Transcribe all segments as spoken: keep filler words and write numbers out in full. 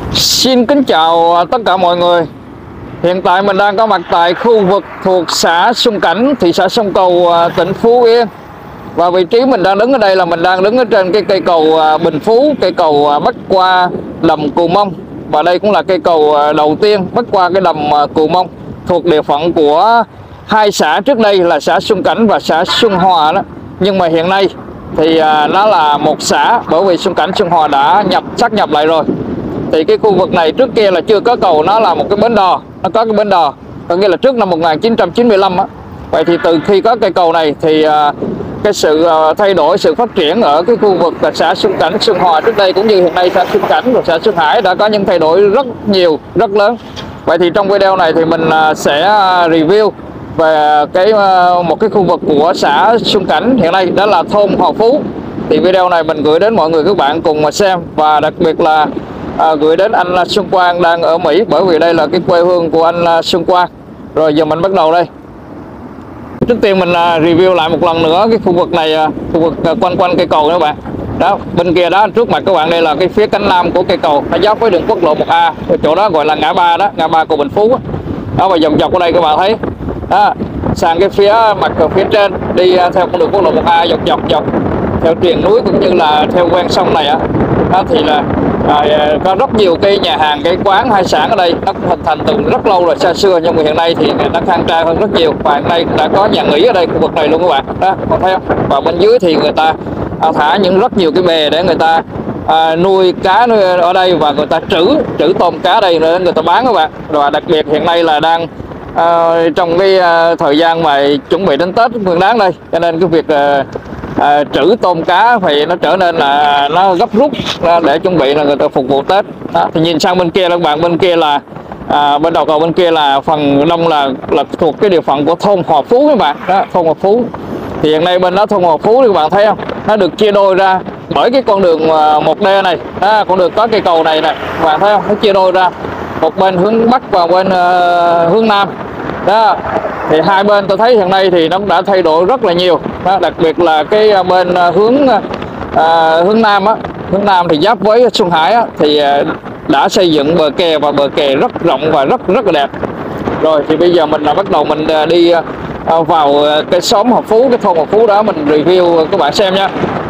Xin kính chào tất cả mọi người. Hiện tại mình đang có mặt tại khu vực thuộc xã Xuân Cảnh, thị xã Sông Cầu, tỉnh Phú Yên. Và vị trí mình đang đứng ở đây là mình đang đứng ở trên cái cây cầu Bình Phú, cây cầu bắc qua đầm Cù Mông. Và đây cũng là cây cầu đầu tiên bắc qua cái đầm Cù Mông, thuộc địa phận của hai xã trước đây là xã Xuân Cảnh và xã Xuân Hòa đó. Nhưng mà hiện nay thì nó là một xã, bởi vì Xuân Cảnh Xuân Hòa đã nhập sát nhập lại rồi. Thì cái khu vực này trước kia là chưa có cầu, nó là một cái bến đò, nó có cái bến đò, có nghĩa là trước năm một nghìn chín trăm chín mươi lăm á. Vậy thì từ khi có cây cầu này thì uh, cái sự uh, thay đổi, sự phát triển ở cái khu vực uh, xã Xuân Cảnh, Xuân Hòa trước đây cũng như hiện nay xã Xuân Cảnh và xã Xuân Hải đã có những thay đổi rất nhiều, rất lớn. Vậy thì trong video này thì mình uh, sẽ uh, review về cái uh, một cái khu vực của xã Xuân Cảnh hiện nay, đó là thôn Hòa Phú. Thì video này mình gửi đến mọi người các bạn cùng mà xem, và đặc biệt là À, gửi đến anh Xuân Quang đang ở Mỹ, bởi vì đây là cái quê hương của anh Xuân Quang. Rồi giờ mình bắt đầu đây. Trước tiên mình uh, review lại một lần nữa cái khu vực này, uh, khu vực uh, quanh quanh cây cầu các bạn. Đó, bên kia đó trước mặt các bạn đây là cái phía cánh nam của cây cầu, nó giáp với đường quốc lộ một A, chỗ đó gọi là ngã ba đó, ngã ba của Bình Phú đó. Đó, và vòng dọc ở đây các bạn thấy. Đó, sang cái phía mặt ở phía trên đi uh, theo con đường quốc lộ một A dọc dọc dọc theo triền núi cũng như là theo ven sông này á. Đó thì là À, có rất nhiều cái nhà hàng, cái quán hải sản ở đây, nó cũng hình thành từ rất lâu rồi, xa xưa, nhưng mà hiện nay thì nó khang trang hơn rất nhiều. Và hiện nay đã có nhà nghỉ ở đây, khu vực này luôn các bạn. Đó, còn thấy không? Và bên dưới thì người ta à, thả những rất nhiều cái bè để người ta à, nuôi cá nuôi ở đây, và người ta trữ trữ tôm cá đây để người ta bán các bạn. Và đặc biệt hiện nay là đang à, trong cái à, thời gian mà chuẩn bị đến Tết Nguyên Đán đây, cho nên cái việc à, À, trữ tôm cá thì nó trở nên là nó gấp rút để chuẩn bị là người ta phục vụ Tết. Đó, thì nhìn sang bên kia các bạn, bên kia là à, bên đầu cầu bên kia là phần đông là là thuộc cái địa phận của thôn Hòa Phú các bạn. Đó, thôn Hòa Phú thì hiện nay bên đó thôn Hòa Phú thì các bạn thấy không, nó được chia đôi ra bởi cái con đường một D này. Đó, con đường có cây cầu này nè, các bạn thấy không, nó chia đôi ra một bên hướng Bắc và bên uh, hướng Nam. Đó, thì hai bên tôi thấy hiện nay thì nó đã thay đổi rất là nhiều. Đó, đặc biệt là cái bên hướng à, hướng Nam á, hướng Nam thì giáp với Xuân Hải á, thì đã xây dựng bờ kè, và bờ kè rất rộng và rất rất là đẹp. Rồi thì bây giờ mình là bắt đầu mình đi à, vào cái xóm Hòa Phú, cái thôn Hòa Phú đó, mình review các bạn xem nha.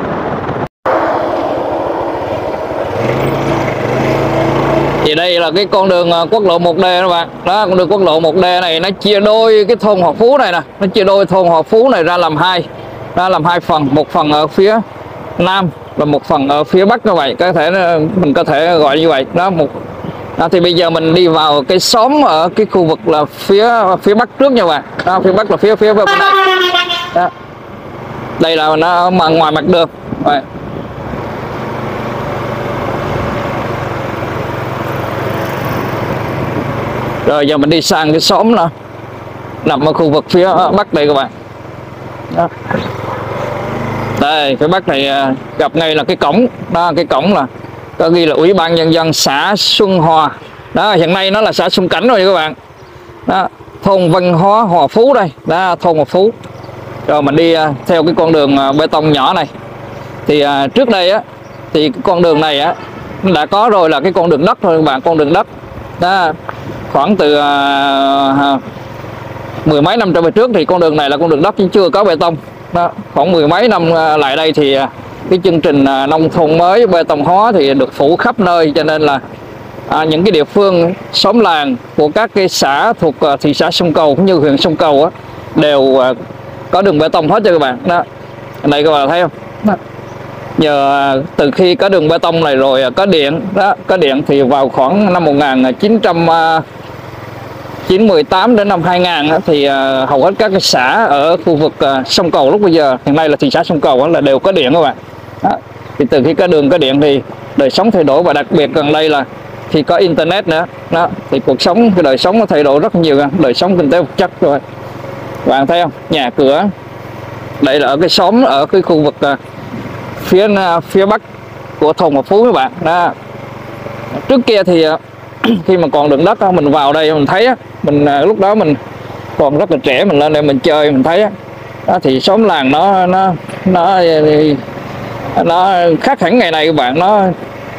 Thì đây là cái con đường quốc lộ một D các bạn. Đó, con đường quốc lộ một D này nó chia đôi cái thôn Hòa Phú này nè, nó chia đôi thôn Hòa Phú này ra làm hai, ra làm hai phần, một phần ở phía Nam và một phần ở phía Bắc như vậy, có thể mình có thể gọi như vậy. Đó, một đó, thì bây giờ mình đi vào cái xóm ở cái khu vực là phía phía Bắc trước nha bạn. Đó, phía Bắc là phía phía bên này. Đó, đây là nó mà ngoài mặt đường. Đấy. Rồi giờ mình đi sang cái xóm nữa, nằm ở khu vực phía Bắc đây các bạn. Đó. Đây, phía Bắc này gặp ngay là cái cổng. Đó, cái cổng là có ghi là Ủy ban Nhân dân xã Xuân Hòa. Đó, hiện nay nó là xã Xuân Cảnh rồi các bạn. Đó, thôn văn hóa Hòa Phú đây. Đó, thôn Hòa Phú. Rồi mình đi theo cái con đường bê tông nhỏ này. Thì uh, trước đây á, thì cái con đường này á đã có rồi, là cái con đường đất rồi các bạn, con đường đất. Đó, khoảng từ uh, mười mấy năm trở về trước thì con đường này là con đường đất chứ chưa có bê tông. Đó, khoảng mười mấy năm uh, lại đây thì uh, cái chương trình uh, nông thôn mới bê tông hóa thì được phủ khắp nơi, cho nên là uh, những cái địa phương xóm làng của các cái xã thuộc uh, thị xã Sông Cầu cũng như huyện Sông Cầu á, đều uh, có đường bê tông hết cho các bạn. Đó, đây các bạn thấy không? Đó. Nhờ từ khi có đường bê tông này rồi có điện, đó, có điện thì vào khoảng năm một nghìn chín trăm chín mươi tám đến năm hai nghìn thì uh, hầu hết các cái xã ở khu vực uh, Sông Cầu lúc bây giờ, hiện nay là thị xã Sông Cầu là đều có điện các bạn. Đó. Thì từ khi có đường có điện thì đời sống thay đổi, và đặc biệt gần đây là khi có internet nữa, đó, thì cuộc sống, cái đời sống nó thay đổi rất nhiều, đời sống kinh tế vật chất rồi. Các bạn thấy không? Nhà cửa. Đây là ở cái xóm ở cái khu vực uh, phía phía Bắc của thôn Hòa Phú các bạn. Đó. Trước kia thì khi mà còn đường đất mình vào đây mình thấy mình lúc đó mình còn rất là trẻ, mình lên đây mình chơi mình thấy đó, thì xóm làng nó nó nó nó khác hẳn ngày này các bạn. Nó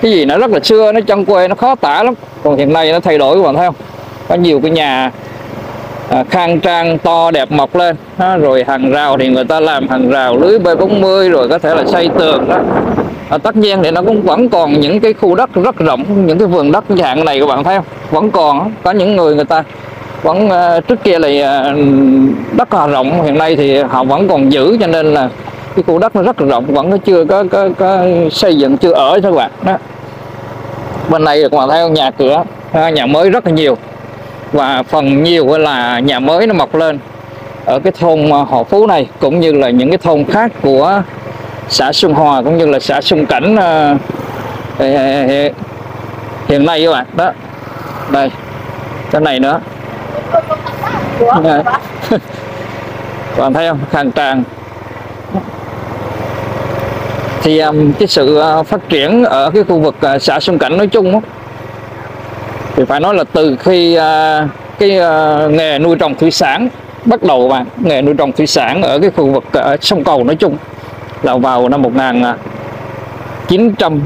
cái gì nó rất là xưa, nó chân quê, nó khó tả lắm. Còn hiện nay nó thay đổi các bạn thấy không, có nhiều cái nhà à, khang trang to đẹp mọc lên đó. Rồi hàng rào thì người ta làm hàng rào lưới B bốn mươi, rồi có thể là xây tường đó. À, tất nhiên thì nó cũng vẫn còn những cái khu đất rất rộng, những cái vườn đất dạng này các bạn thấy không, vẫn còn có những người người ta vẫn uh, trước kia là uh, đất là rộng, hiện nay thì họ vẫn còn giữ, cho nên là cái khu đất nó rất là rộng, vẫn chưa có, có, có xây dựng, chưa ở các bạn đó. Bên này các bạn thấy không, nhà cửa nhà mới rất là nhiều, và phần nhiều là nhà mới nó mọc lên ở cái thôn Họ Phú này, cũng như là những cái thôn khác của xã Xuân Hòa cũng như là xã Xuân Cảnh uh, hiện nay các bạn đó. Đây cái này nữa bạn thấy không, khang trang. Thì um, cái sự uh, phát triển ở cái khu vực uh, xã Xuân Cảnh nói chung đó, thì phải nói là từ khi uh, cái uh, nghề nuôi trồng thủy sản bắt đầu bạn, nghề nuôi trồng thủy sản ở cái khu vực uh, sông Cầu nói chung là vào năm một nghìn chín trăm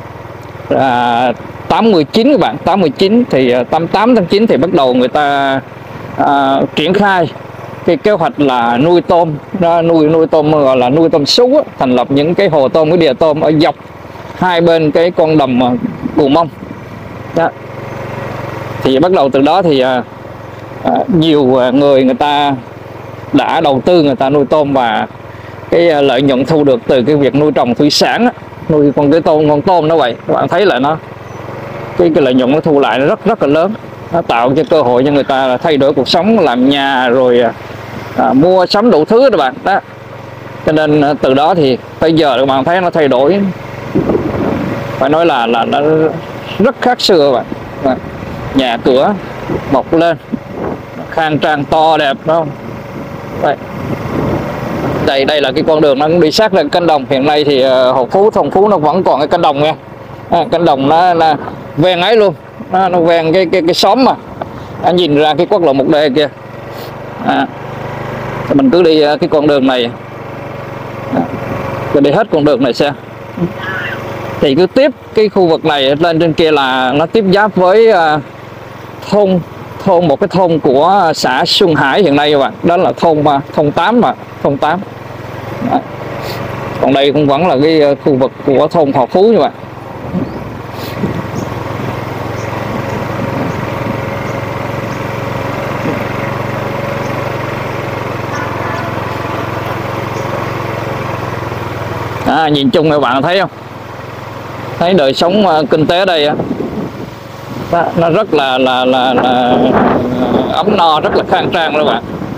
tám mươi chín các bạn, tám mươi chín thì tám mươi tám tháng chín thì bắt đầu người ta uh, triển khai cái kế hoạch là nuôi tôm, nuôi nuôi tôm gọi là nuôi tôm sú, thành lập những cái hồ tôm, cái đìa tôm ở dọc hai bên cái con đầm Cù Mông đó. Thì bắt đầu từ đó thì uh, uh, nhiều người người ta đã đầu tư, người ta nuôi tôm, và cái lợi nhuận thu được từ cái việc nuôi trồng thủy sản, nuôi con cái tôm, con tôm đó vậy, các bạn thấy là nó cái, cái lợi nhuận nó thu lại nó rất rất là lớn, nó tạo cho cơ hội cho người ta là thay đổi cuộc sống, làm nhà, rồi à, mua sắm đủ thứ các bạn đó. Cho nên từ đó thì bây giờ các bạn thấy nó thay đổi, phải nói là là nó rất khác xưa các bạn. Nhà cửa mọc lên khang trang to đẹp đúng không? Đây. Đây đây là cái con đường nó cũng đi sát lên cánh đồng. Hiện nay thì uh, Họ Phú, thôn Phú nó vẫn còn cái cánh đồng nha. À, cánh đồng nó là ven ấy luôn, nó, nó ven cái cái cái xóm mà. Anh nhìn ra cái quốc lộ một D kia. À, mình cứ đi uh, cái con đường này, à, cứ đi hết con đường này xem. Thì cứ tiếp cái khu vực này lên trên kia là nó tiếp giáp với uh, thôn thôn một cái thôn của xã Xuân Hải hiện nay các bạn, đó là thôn thôn tám mà thôn tám. Đó. Còn đây cũng vẫn là cái khu vực của thôn Họ Phú như vậy. À, nhìn chung các bạn thấy không, thấy đời sống uh, kinh tế đây á, nó rất là là, là là ấm no, rất là khang trang các bạn.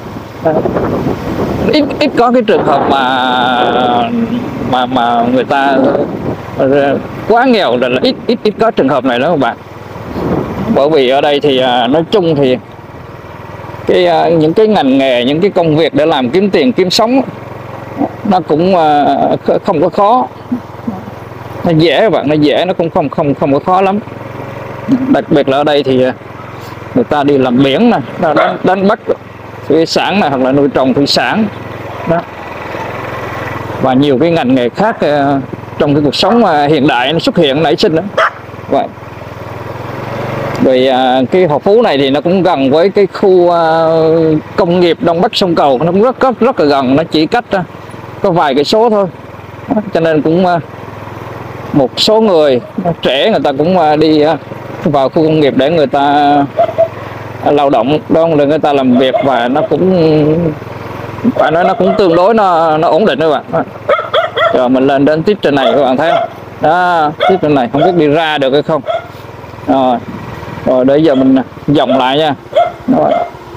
Ít ít có cái trường hợp mà mà mà người ta quá nghèo, là ít ít ít có trường hợp này đó các bạn. Bởi vì ở đây thì nói chung thì cái những cái ngành nghề, những cái công việc để làm kiếm tiền kiếm sống nó cũng không có khó, nó dễ các bạn, nó dễ, nó cũng không không không có khó lắm. Đặc biệt là ở đây thì người ta đi làm biển nè, đánh, đánh bắt thủy sản này, hoặc là nuôi trồng thủy sản đó, và nhiều cái ngành nghề khác uh, trong cái cuộc sống uh, hiện đại nó xuất hiện nảy sinh đó. Vậy rồi uh, cái Họ Phú này thì nó cũng gần với cái khu uh, công nghiệp Đông Bắc sông Cầu, nó cũng rất rất rất là gần, nó chỉ cách uh, có vài cái số thôi đó. Cho nên cũng uh, một số người trẻ người ta cũng uh, đi uh, vào khu công nghiệp để người ta lao động đó, để người ta làm việc, và nó cũng phải nói nó cũng tương đối nó nó ổn định các bạn. Rồi mình lên đến tiếp trên này các bạn thấy không? Đó, tiếp trên này không biết đi ra được hay không. Rồi, rồi để giờ mình vòng lại nha. Rồi,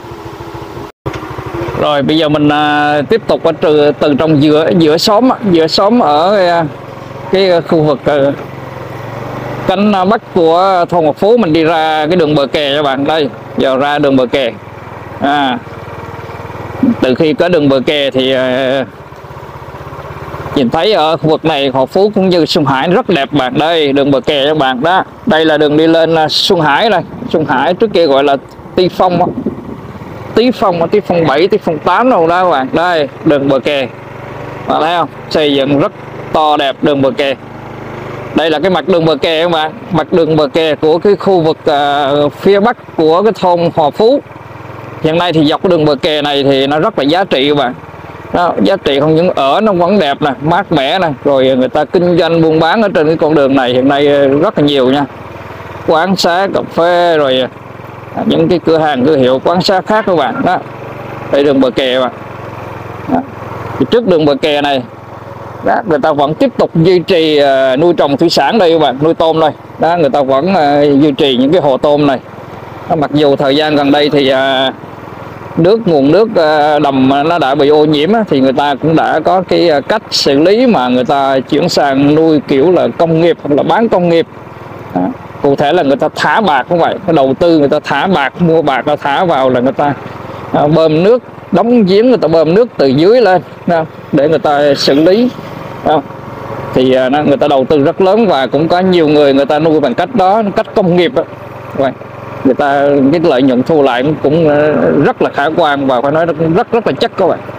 rồi bây giờ mình uh, tiếp tục ở từ từ trong giữa giữa xóm giữa xóm ở uh, cái khu vực uh, cánh bắc của thôn Ngọc Phú, mình đi ra cái đường bờ kè các bạn. Đây, giờ ra đường bờ kè. À, từ khi có đường bờ kè thì uh, nhìn thấy ở khu vực này Họ Phú cũng như Xuân Hải rất đẹp bạn. Đây đường bờ kè các bạn đó. Đây là đường đi lên uh, Xuân Hải đây. Xuân Hải trước kia gọi là Ti Phong đó. Tí Phong, Tí Phong bảy, Tí Phong tám đâu đó các bạn. Đây đường bờ kè, bạn thấy không, xây dựng rất to đẹp đường bờ kè. Đây là cái mặt đường bờ kè các bạn, mặt đường bờ kè của cái khu vực uh, phía bắc của cái thôn Hòa Phú. Hiện nay thì dọc cái đường bờ kè này thì nó rất là giá trị các bạn. Đó, giá trị không những ở nó vẫn đẹp nè, mát mẻ nè, rồi người ta kinh doanh buôn bán ở trên cái con đường này hiện nay rất là nhiều nha. Quán xá, cà phê, rồi những cái cửa hàng, cửa hiệu quán xá khác các bạn. Đó, đây đường bờ kè mà. Đó. Thì trước đường bờ kè này đó, người ta vẫn tiếp tục duy trì uh, nuôi trồng thủy sản đây các bạn, nuôi tôm đây. Đó, người ta vẫn uh, duy trì những cái hồ tôm này. Đó, mặc dù thời gian gần đây thì uh, nước nguồn nước uh, đầm nó đã bị ô nhiễm á, thì người ta cũng đã có cái uh, cách xử lý mà người ta chuyển sang nuôi kiểu là công nghiệp hoặc là bán công nghiệp. Đó. Cụ thể là người ta thả bạc như vậy, cái đầu tư người ta thả bạc, mua bạc nó thả vào là người ta uh, bơm nước, đóng giếng, người ta bơm nước từ dưới lên đó, để người ta xử lý đó. Thì uh, người ta đầu tư rất lớn và cũng có nhiều người người ta nuôi bằng cách đó, cách công nghiệp đó. Vậy người ta cái lợi nhuận thu lại cũng, cũng rất là khả quan và phải nói rất rất là chắc các bạn.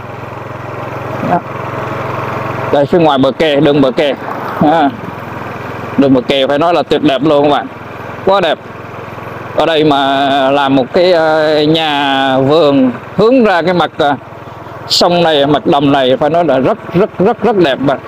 Đó. Đây phía ngoài bờ kè, đường bờ kè, à, đường bờ kè phải nói là tuyệt đẹp luôn các bạn, quá đẹp. Ở đây mà làm một cái nhà vườn hướng ra cái mặt sông này, mặt đầm này phải nói là rất rất rất rất đẹp mà.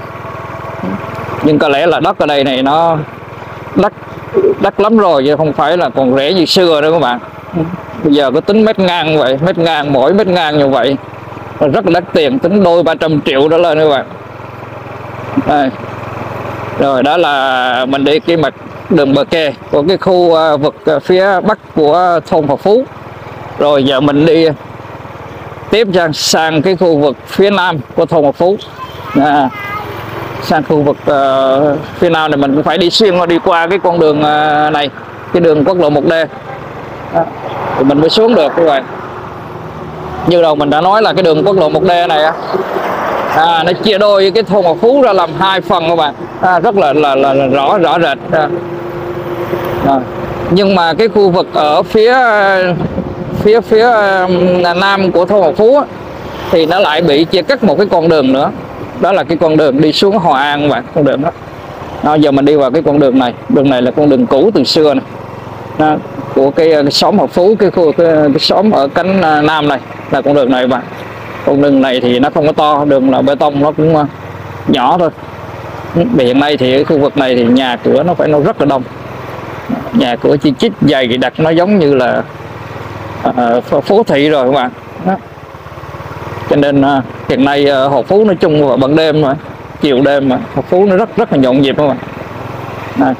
Nhưng có lẽ là đất ở đây này nó đắt đắt lắm rồi chứ không phải là còn rẻ như xưa đâu các bạn. Bây giờ có tính mét ngang vậy, mét ngang mỗi mét ngang như vậy rất là đắt tiền, tính đôi ba trăm triệu đó lên các bạn. Đây. Rồi đó là mình đi cái mặt đường bờ kè của cái khu vực phía bắc của thôn Hòa Phú. Rồi giờ mình đi tiếp sang sang cái khu vực phía nam của thôn Hòa Phú. À, sang khu vực uh, phía nam này mình cũng phải đi xuyên đi qua cái con đường uh, này, cái đường quốc lộ một D. Đó, thì mình mới xuống được các bạn. Như đầu mình đã nói là cái đường quốc lộ một D này á, à, nó chia đôi cái thôn Hòa Phú ra làm hai phần các bạn, à, rất là là, là, là rõ rõ rệt. À. À. Nhưng mà cái khu vực ở phía phía phía uh, nam của thôn Hòa Phú á, thì nó lại bị chia cắt một cái con đường nữa, đó là cái con đường đi xuống Hòa An các bạn, con đường đó. Đó, giờ mình đi vào cái con đường này, đường này là con đường cũ từ xưa này. Đó, của cái, cái xóm Hòa Phú, cái khu cái, cái xóm ở cánh uh, nam này là con đường này các bạn. Con đường này thì nó không có to, đường là bê tông, nó cũng uh, nhỏ thôi. Vì hiện nay thì ở khu vực này thì nhà cửa nó phải nó rất là đông, nhà cửa chi chít dày đặc, nó giống như là uh, phố thị rồi các bạn. Đó. Cho nên uh, hiện nay uh, Hòa Phú nói chung vào ban đêm mà chiều đêm mà Hòa Phú nó rất rất là nhộn nhịp các bạn. Đây.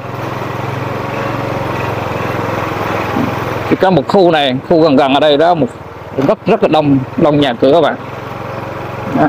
Thì có một khu này, khu gần gần ở đây đó, một rất rất là đông đông nhà cửa các bạn. Đó.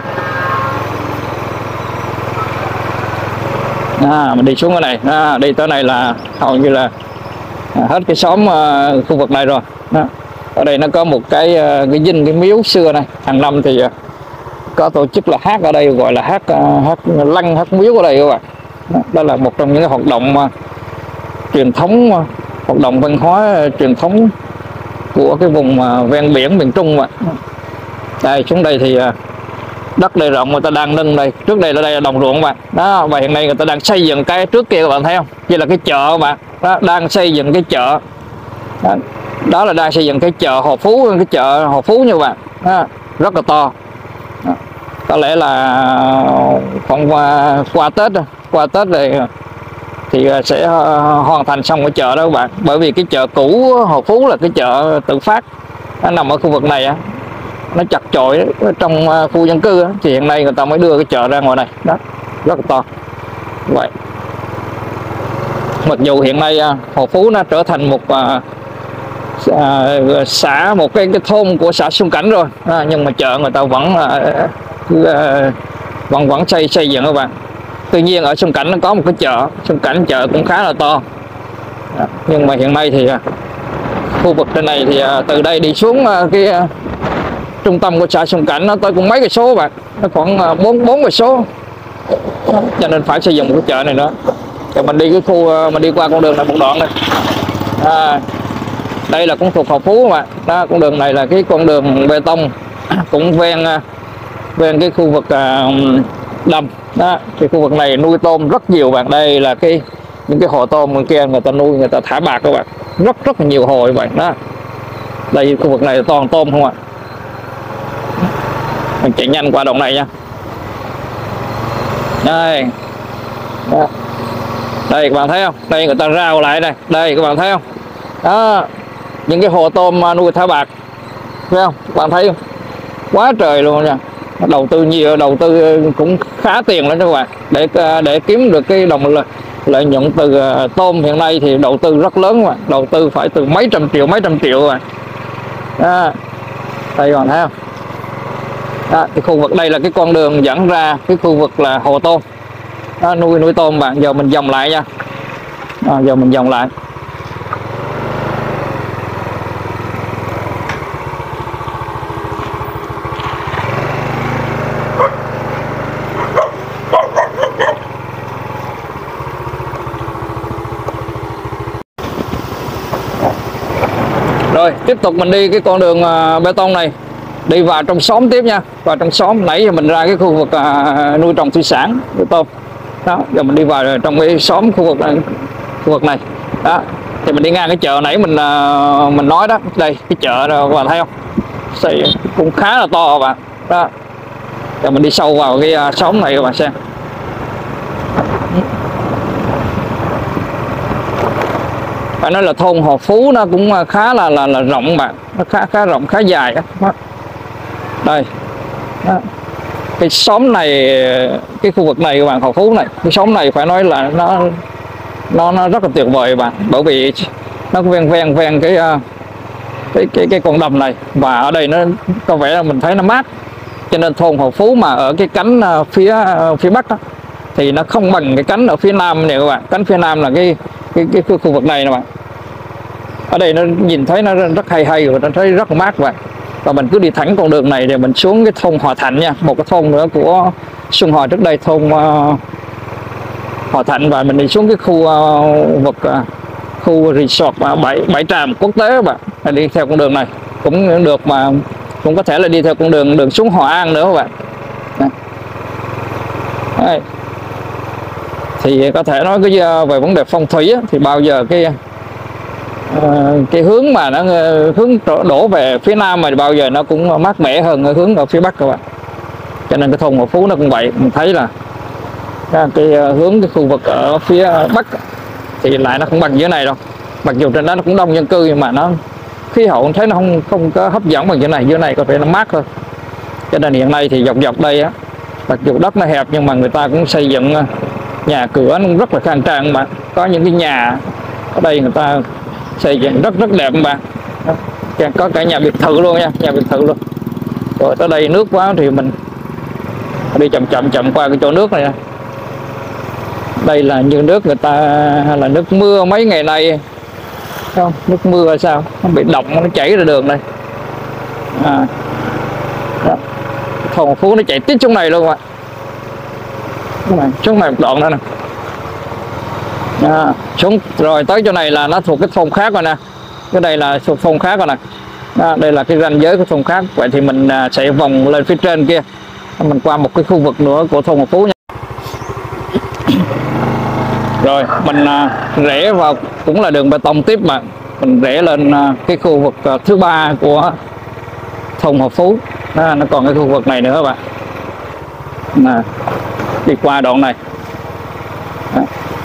À, mình đi xuống cái này, à, đi tới này là hầu như là hết cái xóm uh, khu vực này rồi. Đó. Ở đây nó có một cái uh, cái dinh, cái miếu xưa này, hàng năm thì uh, có tổ chức là hát ở đây, gọi là hát uh, hát lăng, hát miếu ở đây các bạn. Đó, đó là một trong những cái hoạt động uh, truyền thống, uh, hoạt động văn hóa uh, truyền thống của cái vùng uh, ven biển miền Trung mà. Đây xuống đây thì uh, đất đây rộng, người ta đang nâng đây, trước đây là đây là đồng ruộng mà. Đó, và hiện nay người ta đang xây dựng cái trước kia các bạn thấy không? Đây là cái chợ mà. Đó, đang xây dựng cái chợ. Đó, đó là đang xây dựng cái chợ Hòa Phú, cái chợ Hòa Phú như các bạn. Đó, rất là to. Đó, có lẽ là khoảng qua, qua Tết qua Tết này thì sẽ hoàn thành xong cái chợ đó các bạn. Bởi vì cái chợ cũ Hòa Phú là cái chợ tự phát, nó nằm ở khu vực này á, nó chặt chội trong khu dân cư á, thì hiện nay người ta mới đưa cái chợ ra ngoài này. Đó, rất là to vậy. Mặc dù hiện nay Hòa Phú nó trở thành một à, à, xã, một cái, cái thôn của xã Xuân Cảnh rồi, à, nhưng mà chợ người ta vẫn à, à, vẫn vẫn xây xây dựng các bạn. Tuy nhiên ở Xuân Cảnh nó có một cái chợ, Xuân Cảnh chợ cũng khá là to. À, nhưng mà hiện nay thì à, khu vực trên này thì à, từ đây đi xuống à, cái à, trung tâm của xã Xuân Cảnh nó tới cũng mấy cây số bạn, nó khoảng bốn bốn cây số, cho nên phải xây dựng một cái chợ này nữa. Rồi mình đi cái khu, mình đi qua con đường này một đoạn này, à, đây là cũng thuộc Hòa Phú mà. Đó, con đường này là cái con đường bê tông cũng ven ven cái khu vực uh, đầm. Đó, thì khu vực này nuôi tôm rất nhiều bạn. Đây là cái những cái hồ tôm bên kia người ta nuôi, người ta thả bạc các bạn, rất rất là nhiều hồ các bạn đó. Đây khu vực này là toàn tôm không ạ. Mình chạy nhanh qua đoạn này nha. Đây đó. Đây các bạn thấy không, đây người ta rao lại đây, đây các bạn thấy không đó, những cái hồ tôm nuôi thả bạc, thấy không các bạn thấy không, quá trời luôn nha. Đầu tư nhiều, đầu tư cũng khá tiền lắm các bạn, để để kiếm được cái đồng lợi lợi nhuận từ tôm hiện nay thì đầu tư rất lớn mà, đầu tư phải từ mấy trăm triệu mấy trăm triệu rồi đó. Đây còn thấy không đó, cái khu vực đây là cái con đường dẫn ra cái khu vực là hồ tôm đó, nuôi nuôi tôm bạn. Giờ mình vòng lại nha, à, giờ mình vòng lại. Rồi tiếp tục mình đi cái con đường uh, bê tông này, đi vào trong xóm tiếp nha. Vào trong xóm, nãy giờ mình ra cái khu vực uh, nuôi trồng thủy sản nuôi tôm đó, giờ mình đi vào trong cái xóm khu vực này, khu vực này đó. Thì mình đi ngang cái chợ nãy mình uh, mình nói đó, đây cái chợ đó các bạn thấy không, xây cũng khá là to các bạn đó. Giờ mình đi sâu vào cái uh, xóm này các bạn xem. Phải nói là thôn Hòa Phú nó cũng khá là là, là rộng bạn, nó khá khá rộng, khá dài đó. Đây đó. Cái xóm này, cái khu vực này các bạn, Hòa Phú này, cái xóm này phải nói là nó nó nó rất là tuyệt vời bạn, bởi vì nó ven ven ven cái cái cái cái con đầm này, và ở đây nó có vẻ là mình thấy nó mát, cho nên thôn Hòa Phú mà ở cái cánh phía phía bắc đó, thì nó không bằng cái cánh ở phía nam này các bạn. Cánh phía nam là cái cái cái, cái khu vực này nè bạn. Ở đây nó nhìn thấy nó rất hay hay và nó thấy rất là mát vậy. Và mình cứ đi thẳng con đường này để mình xuống cái thôn Hòa Thạnh nha, một cái thôn nữa của Xuân Hòa trước đây, thôn uh, Hòa Thạnh. Và mình đi xuống cái khu uh, vực uh, khu resort uh, bảy bảy tràm quốc tế các bạn. Đi theo con đường này cũng được, mà cũng có thể là đi theo con đường đường xuống Hòa An nữa các bạn. Đây. Thì có thể nói cái về vấn đề phong thủy á, thì bao giờ cái uh, cái hướng mà nó hướng đổ về phía nam mà bao giờ nó cũng mát mẻ hơn cái hướng ở phía bắc các bạn. Cho nên cái thôn Hòa Phú nó cũng vậy, mình thấy là cái hướng cái khu vực ở phía bắc thì lại nó không bằng dưới này đâu. Mặc dù trên đó nó cũng đông dân cư nhưng mà nó khí hậu thấy nó không không có hấp dẫn bằng dưới này. Dưới này có thể nó mát hơn. Cho nên hiện nay thì dọc dọc đây á, mặc dù đất nó hẹp nhưng mà người ta cũng xây dựng nhà cửa nó rất là khang trang mà. Có những cái nhà ở đây người ta xây dựng rất rất đẹp mà. Có cả nhà biệt thự luôn nha, nhà biệt thự luôn. Rồi tới đây nước quá thì mình đi chậm chậm chậm qua cái chỗ nước này. Đây là như nước người ta là nước mưa mấy ngày nay không, nước mưa sao nó bị động, nó chảy ra đường đây à. Thôn Phú nó chạy tít xuống này luôn ạ. Xuống này một đoạn nữa nè à, xuống rồi tới chỗ này là nó thuộc cái thôn khác rồi nè. Cái đây là thuộc thôn khác rồi nè à, đây là cái ranh giới của thôn khác. Vậy thì mình sẽ vòng lên phía trên kia, mình qua một cái khu vực nữa của thôn Hòa Phú nha. Rồi mình rẽ vào cũng là đường bê tông tiếp mà mình rẽ lên cái khu vực thứ ba của thôn Hòa Phú đó, nó còn cái khu vực này nữa các bạn nè, đi qua đoạn này đó.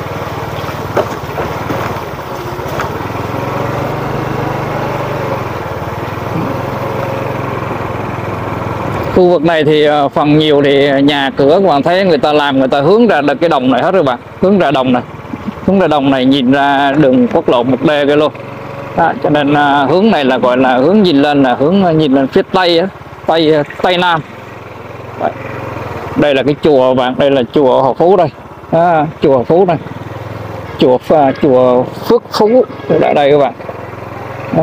Khu vực này thì phần nhiều thì nhà cửa các bạn thấy người ta làm, người ta hướng ra được cái đồng này hết rồi bạn, hướng ra đồng này, hướng ra đồng này nhìn ra đường quốc lộ một D kia luôn đó, cho nên uh, hướng này là gọi là hướng nhìn lên, là hướng nhìn lên phía tây á, tây tây nam. Đấy. Đây là cái chùa bạn, đây là chùa Hòa Phú đây à, chùa Hòa Phú đây, chùa uh, chùa Phước Phú ở đây các bạn đó.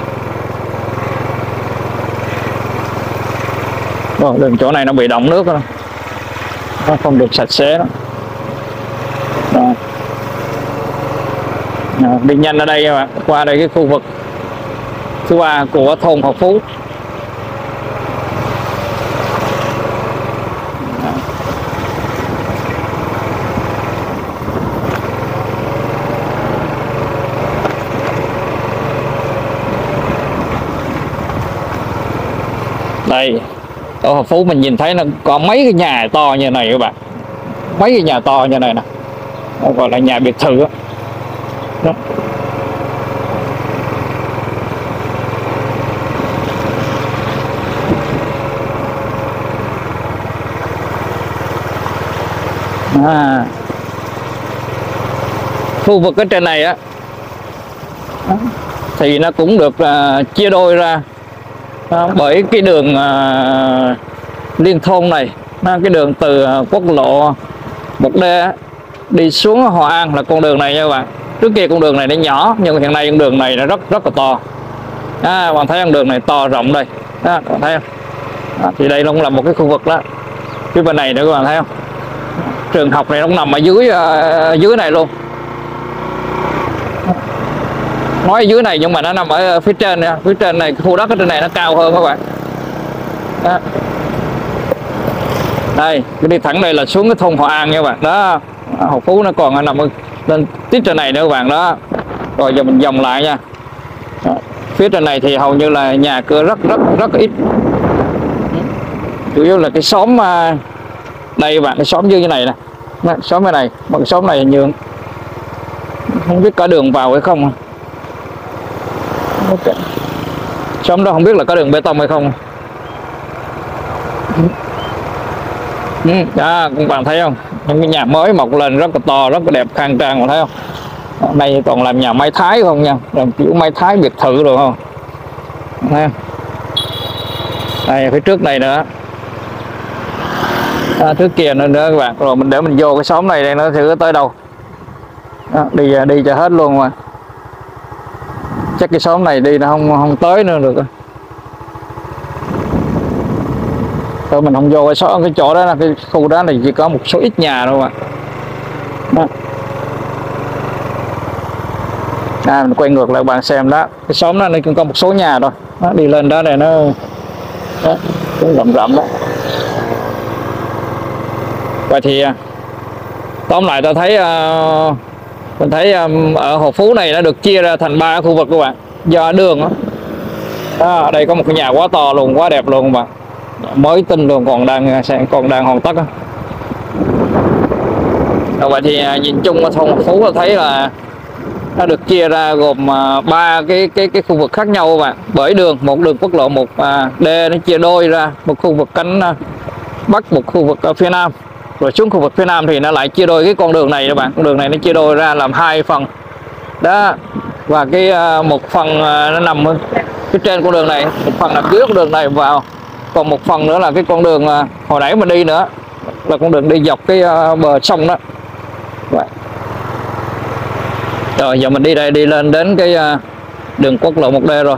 Rồi, đường chỗ này nó bị đọng nước đó. Nó không được sạch sẽ đó. Rồi. À, đi nhanh ở đây các bạn, qua đây cái khu vực thứ ba của thôn Hòa Phú. Đây, ở Hòa Phú mình nhìn thấy nó có mấy cái nhà to như này các bạn, mấy cái nhà to như này nè, nó gọi là nhà biệt thự đó. Đó. À, khu vực ở trên này á thì nó cũng được uh, chia đôi ra uh, bởi cái đường uh, liên thôn này, uh, cái đường từ uh, quốc lộ một D đi xuống Hòa An là con đường này nha các bạn. Trước kia con đường này nó nhỏ nhưng hiện nay con đường này nó rất rất là to. À, bạn thấy con đường này to rộng đây, đó, bạn thấy không? Đó, thì đây cũng là một cái khu vực đó. Phía bên này nữa các bạn thấy không? Trường học này nó nằm ở dưới uh, dưới này luôn. Nói ở dưới này nhưng mà nó nằm ở phía trên nha. Phía trên này, khu đất ở trên này nó cao hơn các bạn. Đó. Đây, cái đi thẳng đây là xuống cái thôn Hòa An nha các bạn. Đó, Hòa Phú nó còn nằm lên tiếp trên này nữa các bạn đó. Rồi giờ mình vòng lại nha. Đó. Phía trên này thì hầu như là nhà cửa rất rất rất ít. Chủ yếu là cái xóm đây các bạn, cái xóm như thế này nè. Xóm cái này, một cái xóm này nhường. Không biết có đường vào hay không. Okay. Xóm đó không biết là có đường bê tông hay không. Ừ, à, các bạn thấy không? Những cái nhà mới mọc lên rất là to, rất là đẹp, khang trang, bạn thấy không? Đây còn làm nhà máy Thái không nha, làm kiểu máy Thái biệt thự rồi không? Thấy không? Đây phía trước này nữa, à, trước kia nữa nữa các bạn. Rồi mình để mình vô cái xóm này đây nó thử tới đâu. Đó, đi đi cho hết luôn mà. Chắc cái xóm này đi nó không không tới nữa được. Thôi mình không vô cái xóm, cái chỗ đó là cái khu đó này chỉ có một số ít nhà thôi mà. Đó. À, mình quay ngược lại bạn xem đó, cái xóm đó nó cũng có một số nhà thôi. Đó, đi lên đó này nó đó, cũng rậm rậm đó. Vậy thì tóm lại ta thấy uh, mình thấy um, ở Hòa Phú này nó được chia ra thành ba khu vực các bạn, do đường đó. Đó, ở đây có một cái nhà quá to luôn, quá đẹp luôn các bạn, mới tinh luôn, còn đang còn đang hoàn tất đó. Rồi vậy thì nhìn chung ở thôn Hòa Phú tôi thấy là nó được chia ra gồm ba cái cái cái khu vực khác nhau các bạn, bởi đường, một đường quốc lộ một D nó chia đôi ra, một khu vực cánh bắc, một khu vực ở phía nam, rồi xuống khu vực phía nam thì nó lại chia đôi cái con đường này các bạn. Con đường này nó chia đôi ra làm hai phần đó, và cái một phần nó nằm phía trên con đường này, một phần nằm dưới con đường này vào, còn một phần nữa là cái con đường hồi nãy mình đi nữa là con đường đi dọc cái bờ sông đó. Vậy. Rồi giờ mình đi đây, đi lên đến cái đường quốc lộ một D rồi.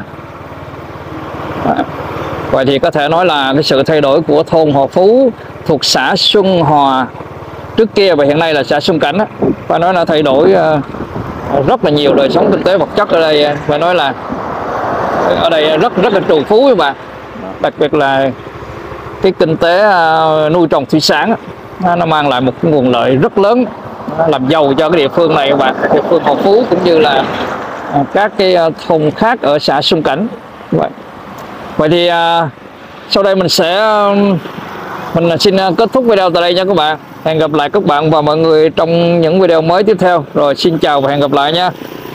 Vậy thì có thể nói là cái sự thay đổi của thôn Hòa Phú thuộc xã Xuân Hòa trước kia và hiện nay là xã Xuân Cảnh á, phải nói là thay đổi uh, rất là nhiều đời sống kinh tế vật chất ở đây. Phải nói là ở đây rất rất là trù phú các bạn, đặc biệt là cái kinh tế uh, nuôi trồng thủy sản á, nó mang lại một cái nguồn lợi rất lớn, làm giàu cho cái địa phương này các bạn, địa phương Hòa Phú cũng như là uh, các cái uh, thôn khác ở xã Xuân Cảnh. Vậy, vậy thì uh, sau đây mình sẽ uh, mình xin kết thúc video tại đây nha các bạn. Hẹn gặp lại các bạn và mọi người trong những video mới tiếp theo. Rồi xin chào và hẹn gặp lại nha.